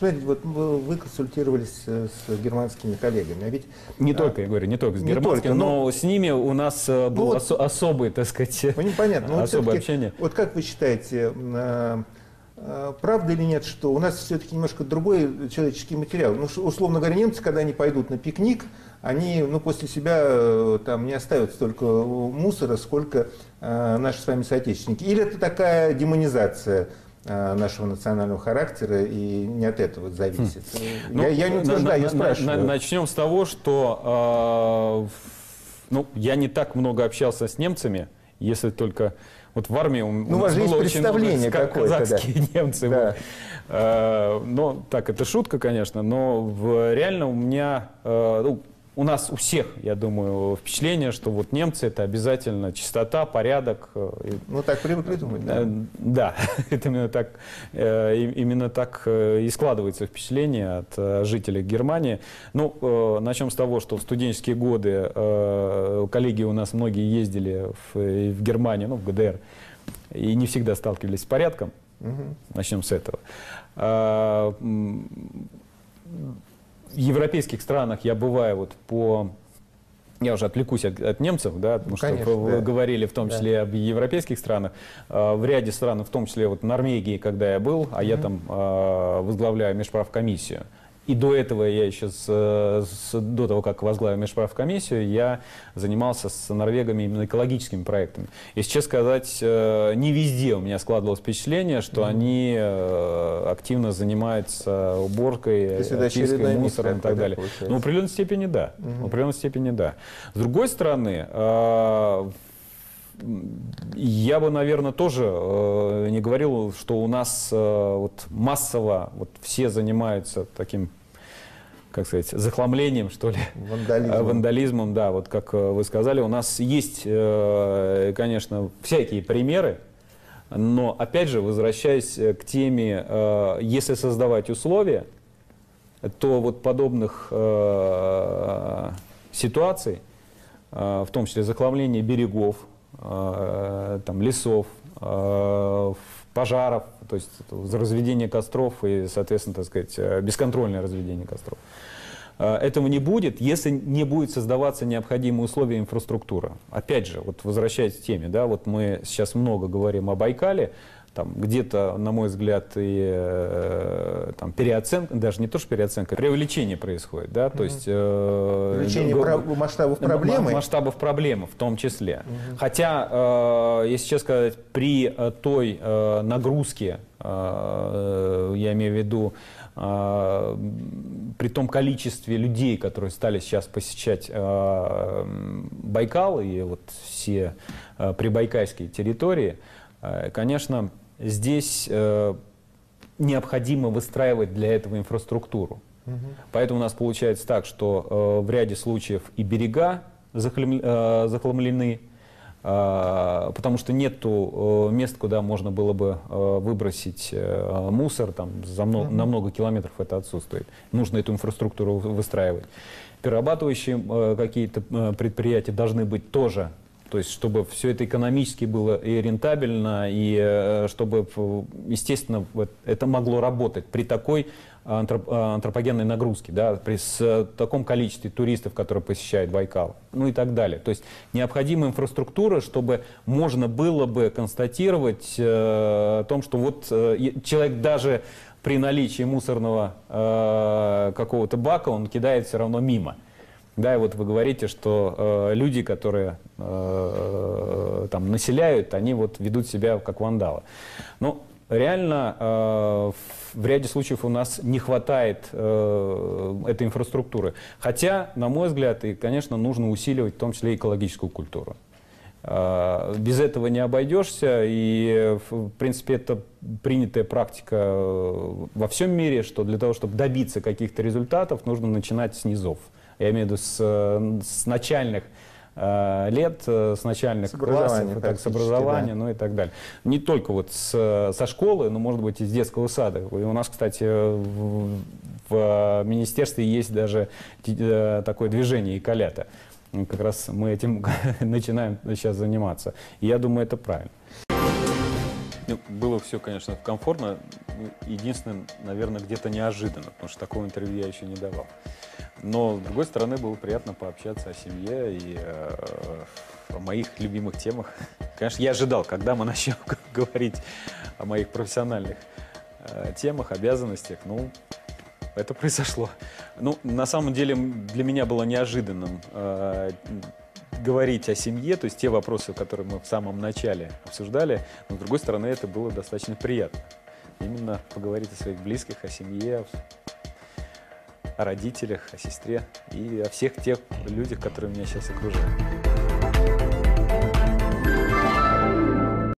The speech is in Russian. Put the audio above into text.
Смотрите, вот вы консультировались с германскими коллегами, а ведь... Не только, я говорю, не только с германскими, но с ними у нас был особый, так сказать, понятно, особое общение. Вот как вы считаете, правда или нет, что у нас все-таки немножко другой человеческий материал? Ну, условно говоря, немцы, когда они пойдут на пикник, они после себя там не оставят столько мусора, сколько наши с вами соотечественники. Или это такая демонизация нашего национального характера, и не от этого зависит? Я не утверждаю, я спрашиваю. Начнем с того, что я не так много общался с немцами, если только... Вот в армии у нас было очень много казахские немцы. Да. Но так, это шутка, конечно, но реально у меня... у нас у всех, я думаю, впечатление, что вот немцы — это обязательно чистота, порядок. Ну, так привыкли думать, да? Да, это именно так и складывается впечатление от жителей Германии. Ну, начнем с того, что в студенческие годы коллеги у нас многие ездили в Германию, в ГДР, и не всегда сталкивались с порядком. Начнем с этого. В европейских странах я бываю я уже отвлекусь от немцев, да, потому что вы говорили в том числе об европейских странах. В ряде стран, в том числе в Норвегии, когда я был, а я там возглавляю межправкомиссию. И до этого я еще, до того, как возглавил межправкомиссию, я занимался с норвегами именно экологическими проектами. И сейчас сказать, не везде у меня складывалось впечатление, что они активно занимаются уборкой, очисткой мусора и так далее. Но в определенной степени да. В определенной степени да. С другой стороны, я бы, наверное, тоже не говорил, что у нас массово все занимаются таким, как сказать, захламлением, что ли, вандализмом, да, вот как вы сказали. У нас есть, конечно, всякие примеры, но, опять же, возвращаясь к теме, если создавать условия, то вот подобных ситуаций, в том числе захламление берегов, лесов, пожаров, то есть разведение костров и, соответственно, так сказать, бесконтрольное разведение костров. Этого не будет, если не будет создаваться необходимые условия инфраструктуры. Опять же, вот возвращаясь к теме, да, вот мы сейчас много говорим о Байкале, там где-то, на мой взгляд, и переоценка, даже не то, что переоценка, преувеличение происходит, да, то есть... Увеличение масштабов проблемы? Масштабов проблемы в том числе. Хотя, если честно сказать, при той нагрузке, я имею в виду, при том количестве людей, которые стали сейчас посещать Байкал и вот все прибайкальские территории, конечно, здесь необходимо выстраивать для этого инфраструктуру. Поэтому у нас получается так, что в ряде случаев и берега захламлены, потому что нету мест, куда можно было бы выбросить мусор, на много километров это отсутствует. Нужно эту инфраструктуру выстраивать. Перерабатывающие какие-то предприятия должны быть тоже. То есть, чтобы все это экономически было и рентабельно, и чтобы, естественно, это могло работать при такой антропогенной нагрузке, да, при таком количестве туристов, которые посещают Байкал, ну и так далее. То есть, необходима инфраструктура, чтобы можно было бы констатировать о том, что вот человек даже при наличии мусорного какого-то бака, он кидает все равно мимо. Да, и вот вы говорите, что люди, которые там населяют, они вот ведут себя как вандалы. Но реально в ряде случаев у нас не хватает этой инфраструктуры. Хотя, на мой взгляд, и, конечно, нужно усиливать в том числе экологическую культуру. Без этого не обойдешься, и, в принципе, это принятая практика во всем мире, что для того, чтобы добиться каких-то результатов, нужно начинать с низов. Я имею в виду с начальных лет, с начальных классов, с образования, да. Ну и так далее. Не только вот со школы, но, может быть, из детского сада. И у нас, кстати, в министерстве есть даже такое движение «Эколята». Как раз мы этим начинаем сейчас заниматься. И я думаю, это правильно. Ну, было все, конечно, комфортно. Единственное, наверное, где-то неожиданно, потому что такого интервью я еще не давал. Но, с другой стороны, было приятно пообщаться о семье и о моих любимых темах. Конечно, я ожидал, когда мы начнем говорить о моих профессиональных темах, обязанностях. Ну, это произошло. Ну, на самом деле, для меня было неожиданным говорить о семье, то есть те вопросы, которые мы в самом начале обсуждали, но, с другой стороны, это было достаточно приятно. Именно поговорить о своих близких, о семье, о родителях, о сестре и о всех тех людях, которые меня сейчас окружают.